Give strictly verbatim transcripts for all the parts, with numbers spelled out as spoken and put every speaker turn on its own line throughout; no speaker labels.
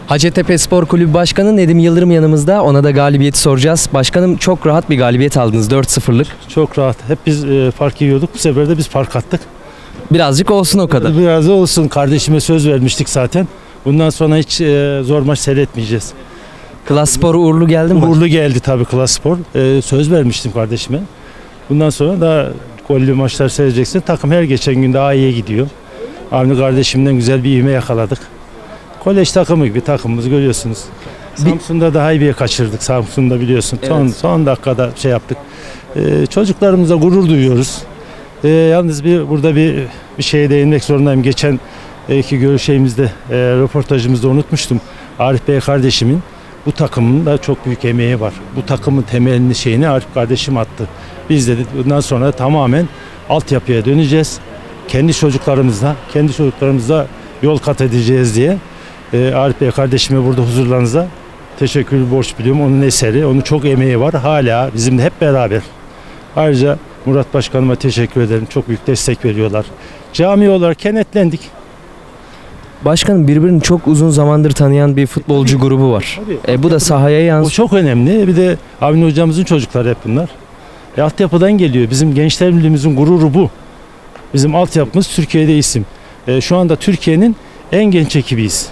Hacettepe Spor Kulübü Başkanı Nedim Yıldırım yanımızda. Ona da galibiyeti soracağız. Başkanım, çok rahat bir galibiyet aldınız, dört sıfırlık.
Çok rahat. Hep biz e, fark yiyorduk. Bu sefer de biz fark attık.
Birazcık olsun o kadar.
Biraz da olsun. Kardeşime söz vermiştik zaten. Bundan sonra hiç e, zor maç seyretmeyeceğiz.
Klas Spor uğurlu geldi mi?
Uğurlu geldi tabii Klas Spor. E, söz vermiştim kardeşime. Bundan sonra daha gollü maçlar seyredeceksin. Takım her geçen gün daha iyiye gidiyor. Avni kardeşimden güzel bir ivme yakaladık. Kolej takımı gibi takımımızı görüyorsunuz. Samsun'da daha iyi bir kaçırdık. Samsun'da biliyorsun. Evet. Son, son dakikada şey yaptık. Ee, çocuklarımıza gurur duyuyoruz. Ee, yalnız bir burada bir bir şeye değinmek zorundayım. Geçen e, iki görüşümüzde, e, röportajımızda unutmuştum. Arif Bey kardeşimin bu takımın da çok büyük emeği var. Bu takımın temelini şeyini Arif kardeşim attı. Biz de bundan sonra tamamen altyapıya döneceğiz. Kendi çocuklarımızla, kendi çocuklarımızla yol kat edeceğiz diye. Ee, Arif Bey kardeşime burada huzurlarınıza teşekkür borç biliyorum. Onun eseri, onun çok emeği var. Hala bizimle hep beraber. Ayrıca Murat Başkanıma teşekkür ederim. Çok büyük destek veriyorlar. Cami olarak kenetlendik.
Başkanım, birbirini çok uzun zamandır tanıyan bir futbolcu grubu var. E, bu da sahaya yansıyor.
O çok önemli. Bir de Avni hocamızın çocukları hep bunlar. E, altyapıdan geliyor. Bizim Gençler Birliğimizin gururu bu. Bizim altyapımız Türkiye'de isim. E, şu anda Türkiye'nin en genç ekibiyiz.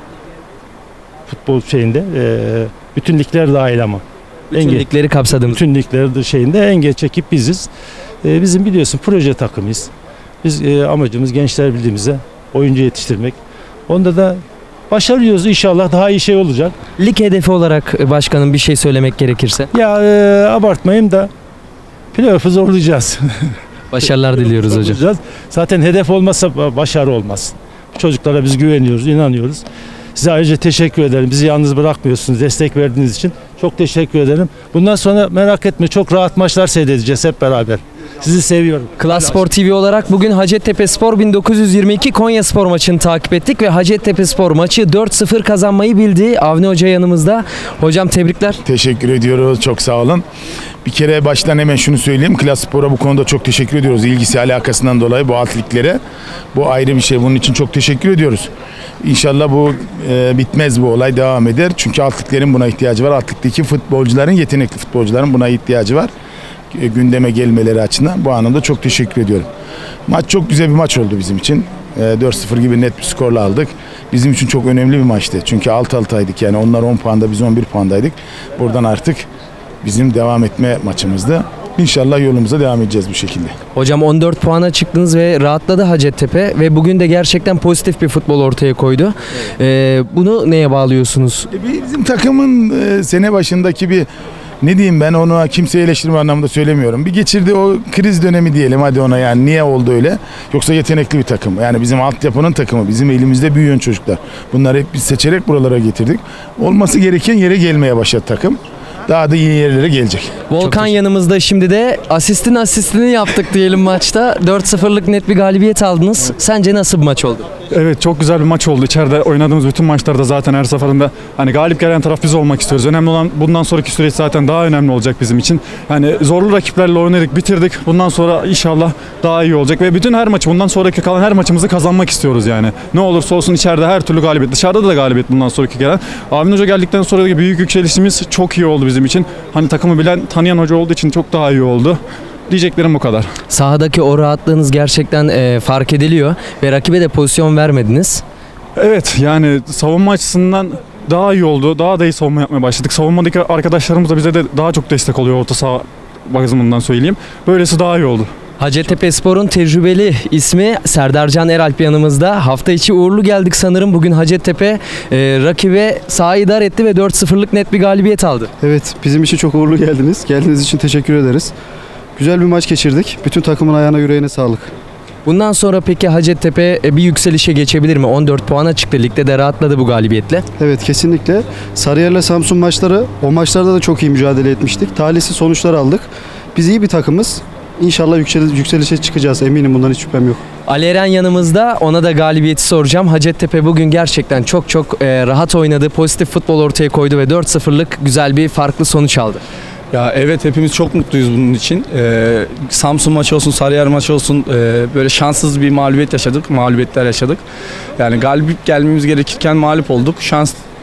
Futbol şeyinde. E, bütün ligler dahil ama.
Bütün en ligleri kapsadığımız.
Bütün ligler şeyinde en genç ekip biziz. E, bizim biliyorsun proje takımıyız. Biz e, amacımız Gençler Birliğimize oyuncu yetiştirmek. Onda da başarıyoruz, inşallah daha iyi şey olacak.
Lig hedefi olarak başkanım bir şey söylemek gerekirse?
Ya e, abartmayayım da playoff'u zorlayacağız.
Başarılar diliyoruz hocam.
Zaten hedef olmazsa başarı olmaz. Çocuklara biz güveniyoruz, inanıyoruz. Size ayrıca teşekkür ederim. Bizi yalnız bırakmıyorsunuz. Destek verdiğiniz için çok teşekkür ederim. Bundan sonra merak etme, çok rahat maçlar seyredeceğiz hep beraber. Sizi seviyorum.
Klas Spor T V olarak bugün Hacettepe Spor bin dokuz yüz yirmi iki Konya Spor maçını takip ettik ve Hacettepe Spor maçı dört sıfır kazanmayı bildi. Avni Hoca yanımızda. Hocam tebrikler.
Teşekkür ediyoruz. Çok sağ olun. Bir kere baştan hemen şunu söyleyeyim. Klas Spor'a bu konuda çok teşekkür ediyoruz. İlgisi alakasından dolayı bu alt liglere. Bu ayrı bir şey. Bunun için çok teşekkür ediyoruz. İnşallah bu e, bitmez, bu olay devam eder. Çünkü alt liglerin buna ihtiyacı var. Alt ligdeki futbolcuların, yetenekli futbolcuların buna ihtiyacı var. E, gündeme gelmeleri açısından bu anlamda çok teşekkür ediyorum. Maç çok güzel bir maç oldu bizim için. E, dört sıfır gibi net bir skorla aldık. Bizim için çok önemli bir maçtı. Çünkü altı altaydık, yani onlar on puanda, biz on bir puandaydık. Buradan artık bizim devam etme maçımızdı. İnşallah yolumuza devam edeceğiz bu şekilde.
Hocam on dört puana çıktınız ve rahatladı Hacettepe ve bugün de gerçekten pozitif bir futbol ortaya koydu. Evet. Ee, bunu neye bağlıyorsunuz?
E, bizim takımın e, sene başındaki bir, ne diyeyim ben, onu kimseye eleştirme anlamında söylemiyorum. Bir geçirdi o kriz dönemi diyelim hadi ona, yani niye oldu öyle? Yoksa yetenekli bir takım. Yani bizim altyapının takımı, bizim elimizde büyüyen çocuklar. Bunları hep biz seçerek buralara getirdik. Olması gereken yere gelmeye başladı takım. Daha da iyi yerlere gelecek.
Volkan yanımızda, şimdi de asistin asistini yaptık diyelim maçta. dört sıfırlık net bir galibiyet aldınız. Evet. Sence nasıl bir maç oldu?
Evet, çok güzel bir maç oldu. İçeride oynadığımız bütün maçlarda zaten her seferinde hani galip gelen taraf biz olmak istiyoruz. Önemli olan bundan sonraki süreç zaten daha önemli olacak bizim için. Yani zorlu rakiplerle oynadık, bitirdik. Bundan sonra inşallah daha iyi olacak ve bütün her maçı, bundan sonraki kalan her maçımızı kazanmak istiyoruz yani. Ne olursa olsun içeride her türlü galibiyet, dışarıda da galibiyet bundan sonraki gelen. Avni Hoca geldikten sonra büyük yükselişimiz çok iyi oldu bizim için. Hani takımı bilen, tanıyan hoca olduğu için çok daha iyi oldu. Diyeceklerim bu kadar.
Sahadaki o rahatlığınız gerçekten e, fark ediliyor ve rakibe de pozisyon vermediniz.
Evet, yani savunma açısından daha iyi oldu. Daha da iyi savunma yapmaya başladık. Savunmadaki arkadaşlarımız da bize de daha çok destek oluyor, orta saha bakımından söyleyeyim. Böylesi daha iyi oldu.
Hacettepe Spor'un tecrübeli ismi Serdarcan Eralp yanımızda. Hafta içi uğurlu geldik sanırım. Bugün Hacettepe e, rakibe sahayı idare etti ve dört sıfırlık net bir galibiyet aldı.
Evet, bizim için çok uğurlu geldiniz. Geldiğiniz için teşekkür ederiz. Güzel bir maç geçirdik. Bütün takımın ayağına yüreğine sağlık.
Bundan sonra peki Hacettepe bir yükselişe geçebilir mi? on dört puana çıktı. Ligde de rahatladı bu galibiyetle.
Evet, kesinlikle. Sarıyer'le Samsun maçları, o maçlarda da çok iyi mücadele etmiştik. Talihsiz sonuçlar aldık. Biz iyi bir takımız. İnşallah yükselişe çıkacağız. Eminim, bundan hiç şüphem yok.
Ali Eren yanımızda. Ona da galibiyeti soracağım. Hacettepe bugün gerçekten çok çok e, rahat oynadı. Pozitif futbol ortaya koydu ve dört sıfırlık güzel bir farklı sonuç aldı.
Ya evet, hepimiz çok mutluyuz bunun için. Ee, Samsun maçı olsun, Sarıyer maçı olsun, e, böyle şanssız bir mağlubiyet yaşadık, mağlubiyetler yaşadık. Yani galip gelmemiz gerekirken mağlup olduk. Şans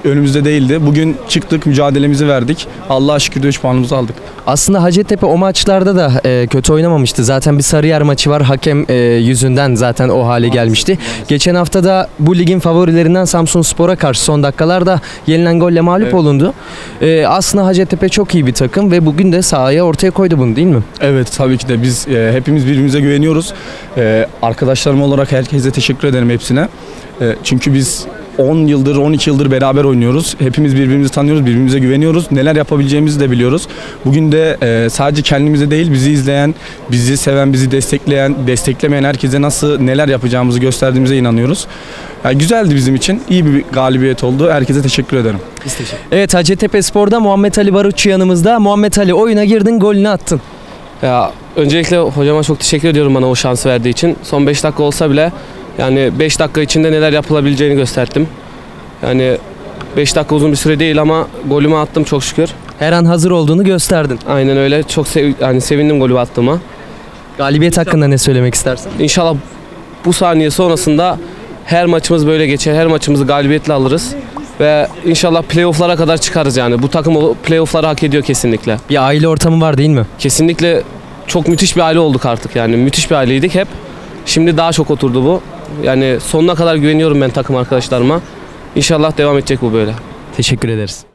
önümüzde değildi. Bugün çıktık, mücadelemizi verdik. Allah'a şükür de üç puanımızı aldık.
Aslında Hacettepe o maçlarda da e, kötü oynamamıştı. Zaten bir Sarıyer maçı var. Hakem e, yüzünden zaten o hale gelmişti. Geçen hafta da bu ligin favorilerinden Samsunspor'a karşı son dakikalarda yenilen golle mağlup
Evet.
olundu. E, aslında Hacettepe çok iyi bir takım ve bugün de sahaya ortaya koydu bunu, değil mi?
Evet, tabii ki de biz e, hepimiz birbirimize güveniyoruz. E, arkadaşlarım olarak herkese teşekkür ederim hepsine. E, çünkü biz on yıldır, on iki yıldır beraber oynuyoruz. Hepimiz birbirimizi tanıyoruz, birbirimize güveniyoruz. Neler yapabileceğimizi de biliyoruz. Bugün de e, sadece kendimize değil, bizi izleyen, bizi seven, bizi destekleyen, desteklemeyen herkese nasıl neler yapacağımızı gösterdiğimize inanıyoruz. Yani güzeldi bizim için. İyi bir galibiyet oldu. Herkese teşekkür ederim.
Evet, Hacettepe Spor'da Muhammed Ali Barutçu yanımızda. Muhammed Ali, oyuna girdin, golünü attın.
Ya öncelikle hocama çok teşekkür ediyorum bana o şansı verdiği için. Son beş dakika olsa bile yani beş dakika içinde neler yapılabileceğini gösterdim. Yani beş dakika uzun bir süre değil ama golümü attım çok şükür.
Her an hazır olduğunu gösterdin.
Aynen öyle. Çok sev yani sevindim golü attığıma.
Galibiyet hakkında ne söylemek istersin?
İnşallah bu saniye sonrasında her maçımız böyle geçer. Her maçımızı galibiyetle alırız. Ve inşallah playoff'lara kadar çıkarız yani. Bu takım o playoff'ları hak ediyor kesinlikle.
Bir aile ortamı var değil mi?
Kesinlikle çok müthiş bir aile olduk artık yani. Müthiş bir aileydik hep. Şimdi daha çok oturdu bu. Yani sonuna kadar güveniyorum ben takım arkadaşlarıma. İnşallah devam edecek bu böyle.
Teşekkür ederiz.